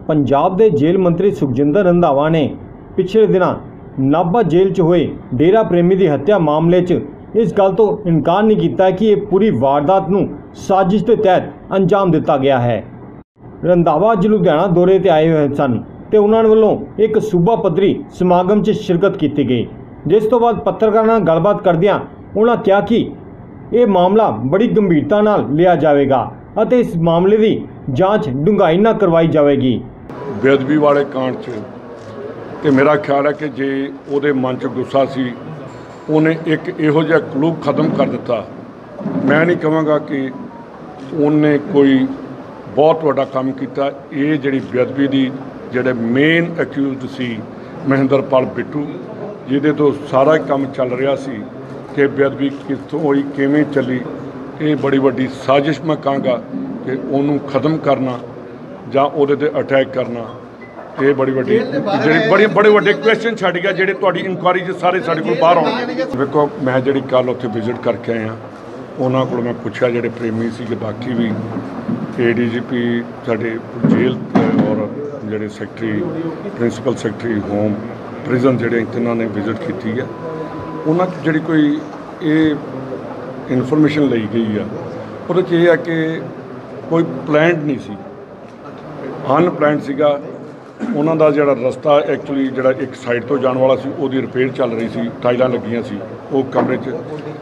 पंजाब के जेल मंत्री सुखजिंदर रंधावा ने पिछले दिनों नाभा जेल च हुए डेरा प्रेमी की हत्या मामले च इस गल तो इनकार नहीं किया कि यह पूरी वारदात नूं साजिश के तहत अंजाम दिता गया है। रंधावा अज लुधियाना दौरे ते आए हुए सन ते उन्हां वल्लों एक सूबा पद्धरी समागम च शिरकत की गई, जिस तो बाद पत्रकारां नाल गलबात करदिआं उन्हां कहा कि यह मामला बड़ी गंभीरता नाल लिया जाएगा और इस मामले की जांच डूंघाई नाल करवाई जाएगी। बेअदबी वाले कांड च ते मेरा ख्याल है कि जे उहदे मन च गुस्सा सी उन्हें एक इहो जिहा क्लू खत्म कर दिता। मैं नहीं कहांगा कि उन्हें कोई बहुत वड्डा काम किया। ये जिहड़ी बेअदबी दी जिहड़े मेन एक्यूज़ड सी महेंद्रपाल बिट्टू, जिहदे तो सारा काम चल रहा सी कि बेअदबी कित्थों होई किवें चली, ये बड़ी वड्डी साजिश मैं कहांगा कि उन्होंने खत्म करना जां उहदे ते अटैक करना, ये बड़ी वड्डी जिहड़ी बड़े वड्डे क्वेश्चन छड्ड गया जिहड़े तुहाडी इनकुआरी च सारे साडे कोल बाहर आउणगे। देखो मैं जिहड़ी कल उत्थे विजिट करके आया उन्हां कोल मैं पुछया जिहड़े प्रेमी सी बाकी भी ADGP साडे जेल और जिहड़े secretary principal secretary home prison जिहड़े तिन्हां ने विजिट की है, उन्हां च जिहड़ी कोई ये इनफॉर्मेशन लई गई है उहदे च यह है कि कोई प्लैंड नहीं सी, अनप्लैंड सीगा। उन्हां दा जिहड़ा रस्ता एक्चुअली जिहड़ा एक साइड तो जाने वाला सी उहदी रिपेयर चल रही सी, टाइलां लगियां सी वो कमरे च,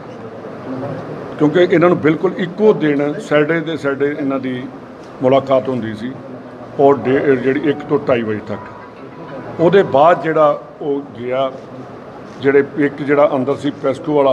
क्योंकि इन्हां नूं बिल्कुल इक्को दिन सैटरडे दे सैटरडे इन्हां दी मुलाकात हुंदी सी और जिहड़ी 1 ਤੋਂ 2:30 बजे तक। उहदे बाद जिहड़ा वो गया जिहड़े एक जिहड़ा अंदर सी पेस्को वाला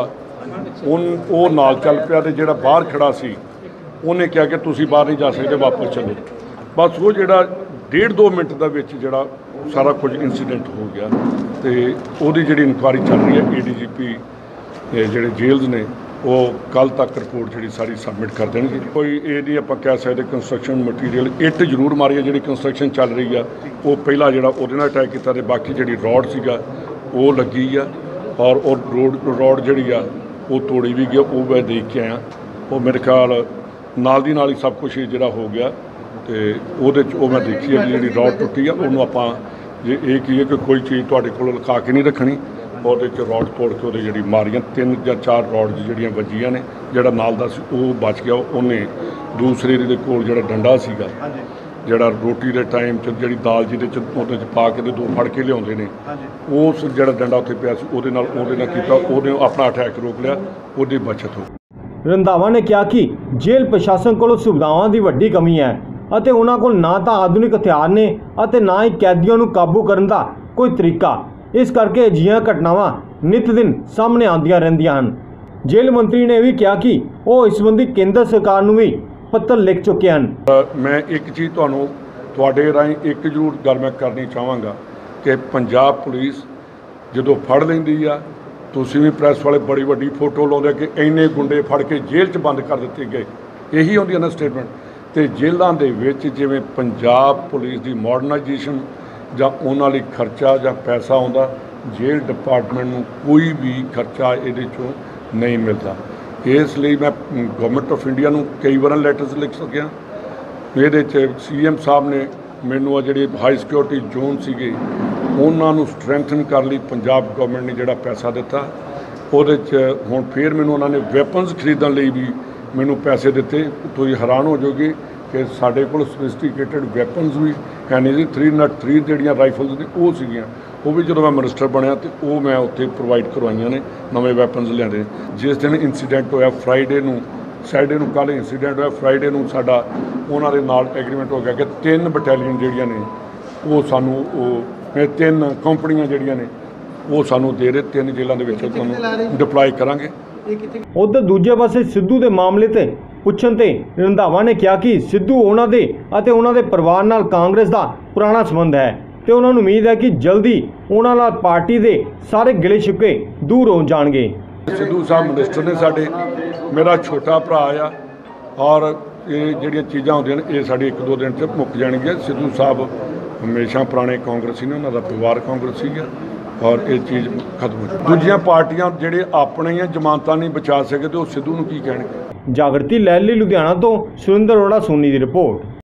वो नाल चल पिया ते जिहड़ा बाहर खड़ा सी उन्हें कहा कि तुसीं बाहर नहीं जा सकते, वापस चलो। बस वो जिहड़ा 1.5-2 मिनट दा विच जिहड़ा सारा कुछ इंसीडेंट हो गया तो उहदी जिहड़ी इनकुआरी चल रही है ADGP जिहड़े जेल्स ने वो कल तक रिपोर्ट जिहड़ी सारी सबमिट कर देंगे। कोई ये नहीं आपां कह सकते कंस्ट्रक्शन मटीरियल इट जरूर मारी है जिहड़ी कंस्ट्रक्शन चल रही है वो पहला जिहड़ा उहदे नाल अटैक कीता ते बाकी जिहड़ी रॉड सीगा वो लगी आ और रॉड जिहड़ी आ वो तोड़ी भी गया। वो मैं देख के आया, वो मेरे ख्याल नाल दी नाल ही सब कुछ जिहड़ा हो गया तो वो मैं देखी है जी रॉड टुटी है। उन्होंने आपां जे ये कहिए कि कोई चीज़ तुहाडे कोल लुका के नहीं रखनी, और रॉड तोड़ के वो जी मारियां 3 या 4 रॉड जिहड़ियां वजियां ने। जिहड़ा नाल दा सी वो बच गया, उन्हें दूसरे दे कोल जिहड़ा डंडा सीगा जिहड़ा रोटी के टाइम च जिहड़ी दाल जिहदे च उहदे च पा के ते 2 फड़ के लियाउंदे ने, उस जिहड़ा डंडा उत्थे पिया सी उहदे नाल कीता, उहने अपना अटैक रोक लिया, उहदी बचत हो। रंधावा ने कहा कि जेल प्रशासन कोल सुविधावां की वड्डी कमी है ਅਤੇ ਉਹਨਾਂ ਕੋਲ ना तो आधुनिक हथियार ने ਅਤੇ ना ही कैदियों ਨੂੰ काबू करने का कोई तरीका। इस करके अजिहियां घटनावां नित दिन सामने आਉਂਦੀਆਂ ਰਹਿੰਦੀਆਂ ਹਨ। जेल मंत्री ने भी कहा कि वो इस संबंधी केंद्र सरकार ਨੂੰ भी पत्र लिख चुके हैं। मैं एक चीज़ ਤੁਹਾਨੂੰ ਤੁਹਾਡੇ ਰਾਹੀਂ एक जरूर गल मैं करनी चाहांगा कि पंजाब पुलिस ਜਦੋਂ फड़ ਲੈਂਦੀ ਆ ਤੁਸੀਂ भी प्रैस वाले बड़ी वड्डी फोटो लाਉਂਦੇ कि ਇੰਨੇ गुंडे फड़ के जेल च बंद कर दिते गए, यही ਹੁੰਦੀ ना स्टेटमेंट। तो जेलों के जिमें पंजाब पुलिस की मॉडर्नाइजेशन ਜਾਂ ਉਹਨਾਂ ਲਈ खर्चा ਜਾਂ पैसा आउंदा, जेल डिपार्टमेंट ਨੂੰ कोई भी खर्चा ਇਹਦੇ ਚੋਂ नहीं मिलता। इसलिए मैं गवर्नमेंट ऑफ इंडिया ਨੂੰ कई बार लैटर्स लिख सकिया। ਇਹਦੇ CM साहब ने मैनू ਜਿਹੜੇ हाई सिक्योरिटी जोन ਸੀਗੇ ਉਹਨਾਂ ਨੂੰ स्ट्रैंथन कर ਲਈ पंजाब गवर्नमेंट ने ਜਿਹੜਾ पैसा दिता, ਉਹਦੇ ਚ ਹੁਣ फिर मैनू उन्होंने वैपन्स खरीदण ਲਈ भी मैनू पैसे दिते। तुसीं हैरान हो जाओगे कि साढ़े को सोफिस्टिकेटेड वैपन्स भी है नहीं जी। 303 जिहड़ियां राइफल्स ने वो सीगियां, वो भी जो मैं मिनिस्टर बनया तो वो मैं उत्थे प्रोवाइड करवाइयां ने, नवे वैपन्स लिआंदे। जिस दिन इंसीडेंट होया फ्राइडे नूं सैटरडे नूं कल इंसीडेंट होया, फ्राइडे नूं साडा उन्हां दे नाल एग्रीमेंट हो गया कि 3 बटालियन जिहड़ियां ने वो सानू 3 कंपनियां जिहड़ियां ने वो सानू दे रहे, 3 जेलों के विच डिप्लॉय करांगे। उधर दूजे पासे सिद्धू के मामले ते पुछण ते रंधावा ने कहा कि सिद्धू उन्हां दे अते उन्हां दे परिवार नाल कांग्रेस का पुराना संबंध है ते उन्हां नूं उम्मीद है कि जल्दी उन्हां नाल पार्टी के सारे गिले शिकवे दूर हो जाणगे। सिद्धू साहब मिनिस्टर ने साडे, मेरा छोटा भरा आ और ये जिहड़ियां चीज़ां होंदियां ने ये साडी 1-2 दिन च मुक जाणगीआं। सिद्धू साहब हमेशा पुराने कांग्रेसी ने, उन्हां दा परिवार कांग्रेसी है और ये चीज़ खत्म हो जाए। दूजियां पार्टियां जिहड़े अपनी जमानत नहीं बचा सके तो सिद्धू नूं की कहणगे। जागृति लहर लुधियाना तो सुरेंद्र अरोड़ा सोनी की रिपोर्ट।